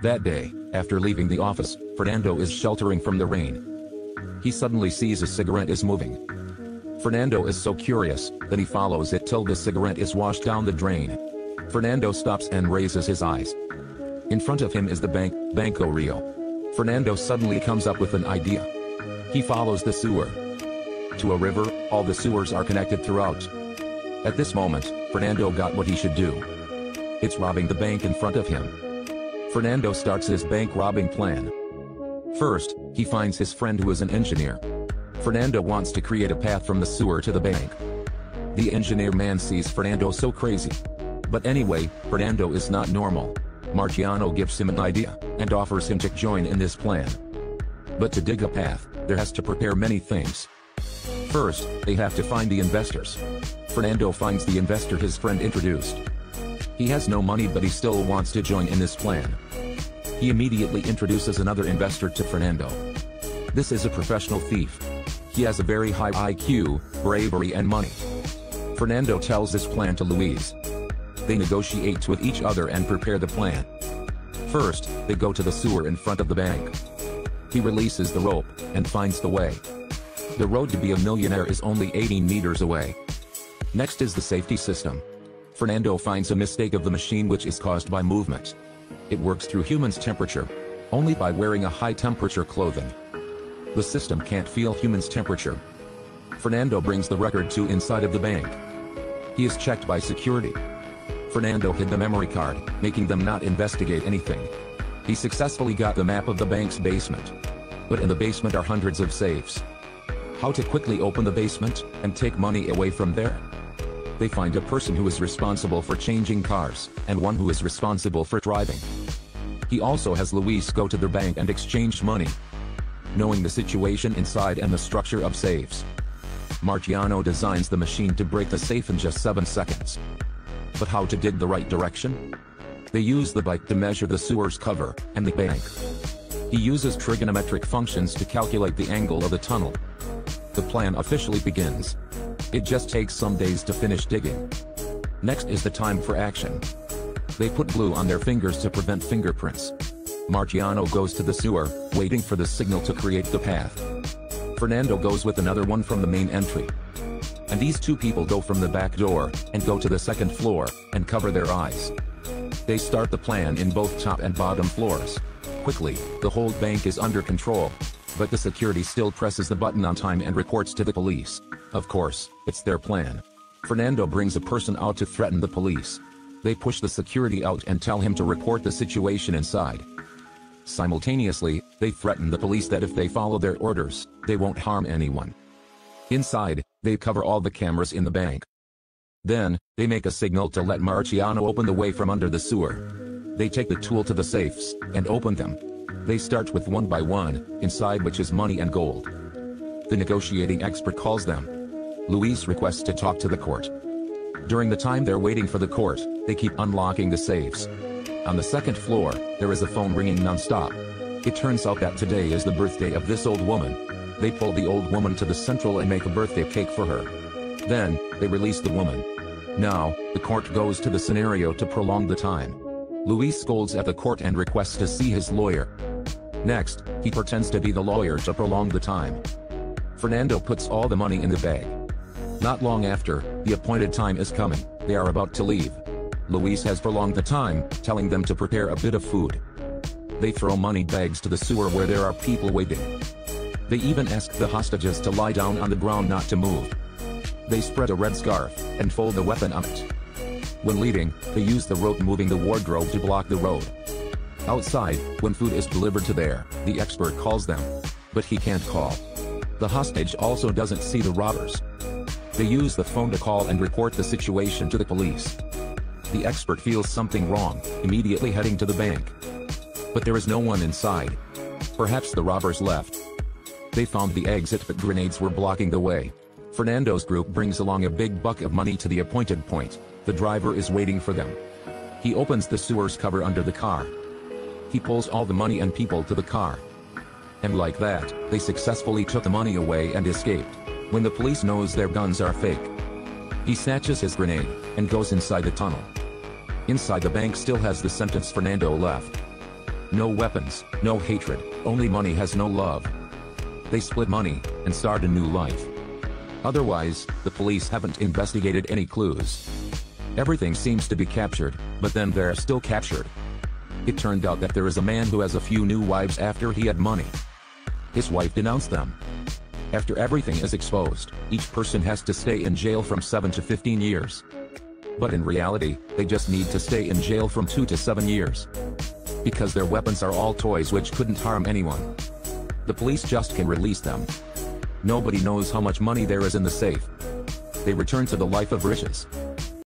That day, after leaving the office, Fernando is sheltering from the rain. He suddenly sees a cigarette is moving. Fernando is so curious that he follows it till the cigarette is washed down the drain. Fernando stops and raises his eyes. In front of him is the Banco Rio. Fernando suddenly comes up with an idea. He follows the sewer to a river. All the sewers are connected throughout. At this moment, Fernando got what he should do. It's robbing the bank in front of him. Fernando starts his bank robbing plan. First, he finds his friend who is an engineer. Fernando wants to create a path from the sewer to the bank. The engineer man sees Fernando so crazy. But anyway, Fernando is not normal. Marciano gives him an idea, and offers him to join in this plan. But to dig a path, there has to prepare many things. First, they have to find the investors. Fernando finds the investor his friend introduced. He has no money but he still wants to join in this plan. He immediately introduces another investor to Fernando. This is a professional thief. He has a very high IQ, bravery and money. Fernando tells his plan to Luis. They negotiate with each other and prepare the plan. First, they go to the sewer in front of the bank. He releases the rope, and finds the way. The road to be a millionaire is only 18 meters away. Next is the safety system. Fernando finds a mistake of the machine which is caused by movement. It works through humans' temperature, only by wearing a high-temperature clothing. The system can't feel humans' temperature. Fernando brings the record to inside of the bank. He is checked by security. Fernando hid the memory card, making them not investigate anything. He successfully got the map of the bank's basement. But in the basement are hundreds of safes. How to quickly open the basement, and take money away from there? They find a person who is responsible for changing cars, and one who is responsible for driving. He also has Luis go to the bank and exchange money. Knowing the situation inside and the structure of safes, Marciano designs the machine to break the safe in just 7 seconds. But how to dig the right direction? They use the bike to measure the sewer's cover, and the bank. He uses trigonometric functions to calculate the angle of the tunnel. The plan officially begins. It just takes some days to finish digging. Next is the time for action. They put glue on their fingers to prevent fingerprints. Marciano goes to the sewer, waiting for the signal to create the path. Fernando goes with another one from the main entry. And these two people go from the back door, and go to the second floor, and cover their eyes. They start the plan in both top and bottom floors. Quickly, the whole bank is under control. But the security still presses the button on time and reports to the police. Of course, it's their plan. Fernando brings a person out to threaten the police. They push the security out and tell him to report the situation inside. Simultaneously, they threaten the police that if they follow their orders, they won't harm anyone. Inside, they cover all the cameras in the bank. Then, they make a signal to let Marciano open the way from under the sewer. They take the tool to the safes, and open them. They start with one by one, inside which is money and gold. The negotiating expert calls them. Luis requests to talk to the court. During the time they're waiting for the court, they keep unlocking the safes. On the second floor, there is a phone ringing non-stop. It turns out that today is the birthday of this old woman. They pull the old woman to the central and make a birthday cake for her. Then, they release the woman. Now, the court goes to the scenario to prolong the time. Luis scolds at the court and requests to see his lawyer. Next, he pretends to be the lawyer to prolong the time. Fernando puts all the money in the bag. Not long after, the appointed time is coming. They are about to leave. Luis has prolonged the time, telling them to prepare a bit of food. They throw money bags to the sewer where there are people waiting. They even ask the hostages to lie down on the ground not to move. They spread a red scarf, and fold the weapon on it. When leaving, they use the rope moving the wardrobe to block the road. Outside, when food is delivered to there, the expert calls them. But he can't call. The hostage also doesn't see the robbers. They use the phone to call and report the situation to the police. The expert feels something wrong, immediately heading to the bank. But there is no one inside. Perhaps the robbers left. They found the exit but grenades were blocking the way. Fernando's group brings along a big bucket of money to the appointed point. The driver is waiting for them. He opens the sewer's cover under the car. He pulls all the money and people to the car. And like that, they successfully took the money away and escaped. When the police knows their guns are fake, he snatches his grenade, and goes inside the tunnel. Inside the bank still has the sentence Farnando left. No weapons, no hatred, only money has no love. They split money, and start a new life. Otherwise, the police haven't investigated any clues. Everything seems to be captured, but then they're still captured. It turned out that there is a man who has a few new wives after he had money. His wife denounced them. After everything is exposed, each person has to stay in jail from 7 to 15 years. But in reality, they just need to stay in jail from 2 to 7 years. Because their weapons are all toys which couldn't harm anyone. The police just can release them. Nobody knows how much money there is in the safe. They return to the life of riches.